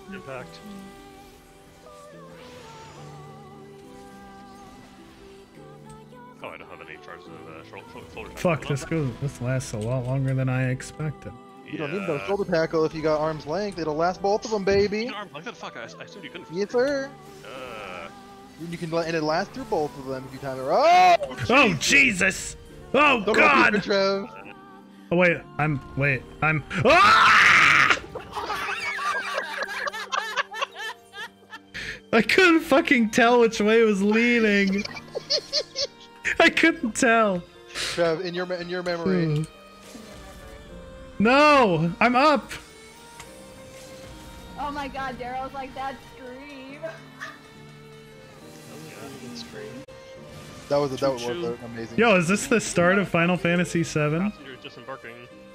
Impact. Oh, I don't have any charges of shoulder. Fuck, this lasts a lot longer than I expected. You don't need no shoulder tackle if you got arm's length. It'll last both of them, baby. You arm like that? Fuck, I assumed you couldn't. Yes, sir. You can and it lasts through both of them if you time it. Oh Jesus! Oh Don't God! Go Trev. Oh wait, I'm. Ah! I couldn't fucking tell which way it was leaning. I couldn't tell. Trev, in your memory. No, I'm up. Oh my God, Daryl's like that scream. That was amazing. Yo, is this the start of Final Fantasy VII? Passengers disembarking.